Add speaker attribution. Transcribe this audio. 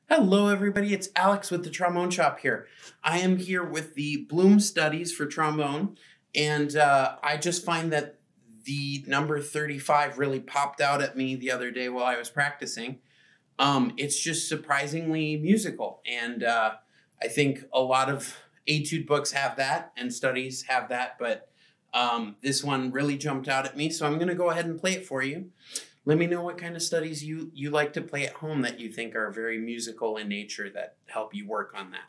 Speaker 1: Hello, everybody. It's Alex with the Trombone Shop here. I am here with the Blume studies for trombone, and I just find that the number 35 really popped out at me the other day while I was practicing. It's just surprisingly musical, and I think a lot of etude books have that, and studies have that, but this one really jumped out at me, so I'm going to go ahead and play it for you. Let me know what kind of studies you like to play at home that you think are very musical in nature that help you work on that.